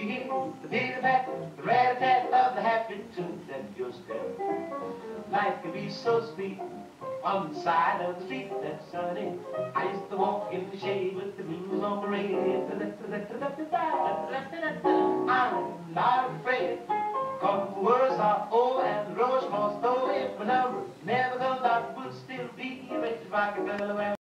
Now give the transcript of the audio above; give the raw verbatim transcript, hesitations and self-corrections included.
you hear the beat-a-pat, the rat-a-tat of the happy tune that you're still. Life can be so sweet on the side of the street that's sunny. I used to walk in the shade with the blues on my radio. I'm not afraid, 'cause the words are old and the roach moss though if my number never comes out, would still be rich if I could go away.